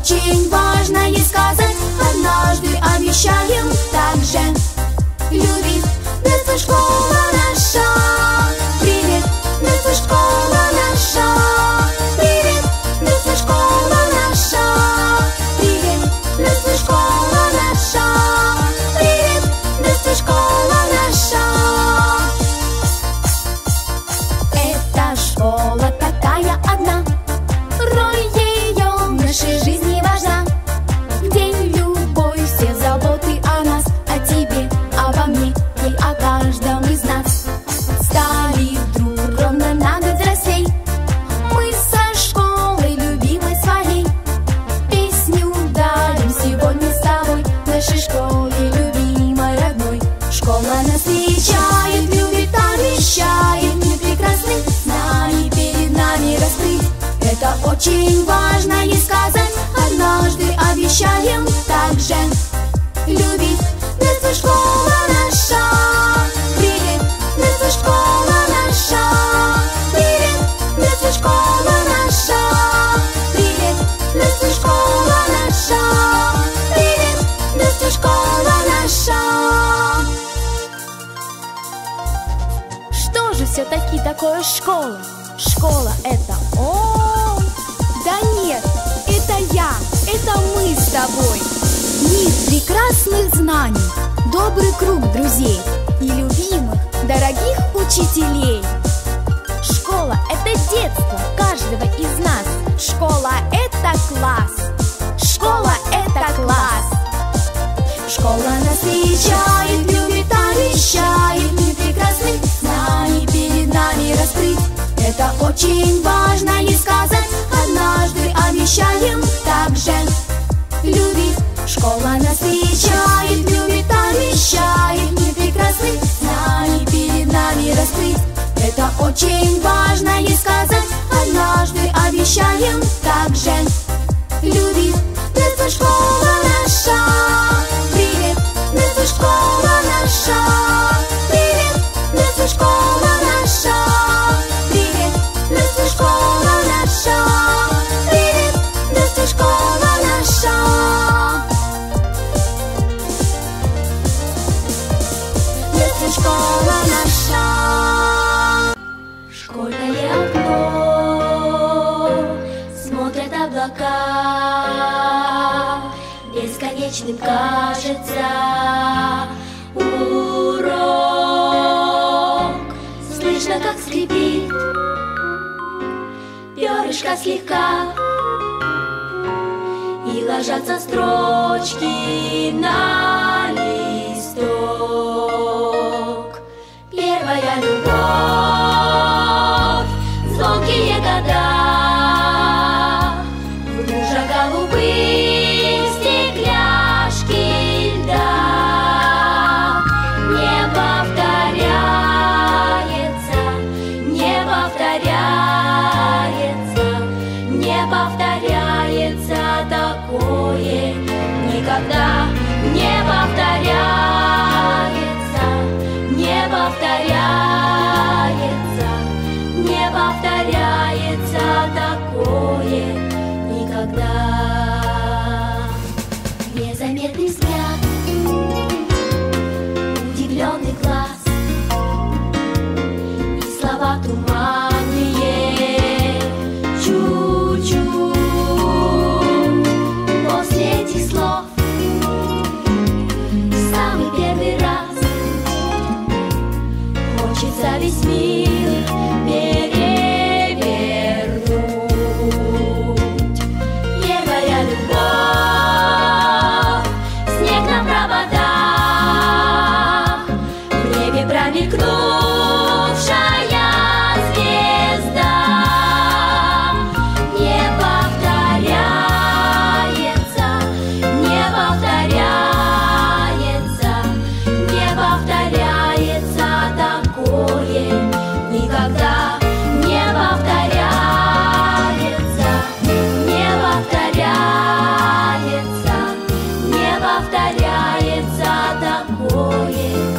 очень важно ей сказать. Однажды обещаем также любить. Детство, школа наша. Привет, детство, школа наша. Привет, детство, школа наша. Привет, детство, школа наша. Привет, детство, школа наша. Эта школа такая одна, роль ее в нашей жизни важна. Где любовь, все заботы о нас, о тебе, обо мне и о каждом из нас. Стали вдруг ровно на год взрослей, мы со школой любимой своей. Песню дарим сегодня с тобой, нашей школе любимой, родной. Школа нас встречает, любит, обещает мир прекрасный, знаний перед нами раскрыть. Это очень важно ей сказать. Однажды обещаем также любить. Детство, школа наша. Привет, детство, школа наша. Привет, детство, школа наша. Привет, детство, школа наша. Привет, детство, школа наша. Что же все-таки такое школа? Школа — это он? Да нет, это я, это мы с тобой. Мир прекрасных знаний, добрый круг друзей и любимых, дорогих учителей. Школа — это детство каждого из нас. Школа — это класс. Школа — это класс. Школа нас встречает, любит, обещает мир прекрасный, знаний перед нами раскрыть. Это очень важно ей сказать. Однажды обещаем также любить. Школа нас встречает, любит, обещает мир прекрасный, знаний перед нами раскрыть. Это очень важно ей сказать. Однажды обещаем также любить. Детство, школа наша. Привет, детство, школа наша. Привет, детство, школа наша. Привет, детство, школа наша. Привет, детство, школа наша. Детство, школа наша. Школьное окно смотрят облака, бесконечным кажется урок. Слышно, как скрипит перышко слегка, и ложатся строчки на листок. Первая любовь, звонкие года, в лужах голубых стекляшки льда. Не повторяется, не повторяется, не повторяется такое никогда. Не повторяется, не повторяется, не повторяется такое никогда. Незаметный взгляд, удивленный глаз и слова туманные. Чуть-чуть после этих слов самый первый раз хочется весь мир перевернуть. Первая любовь, снег на проводах, в небе промелькнувшая звезда. Не повторяется, не повторяется, не повторяется такое никогда. Не повторяется, не повторяется, не повторяется такое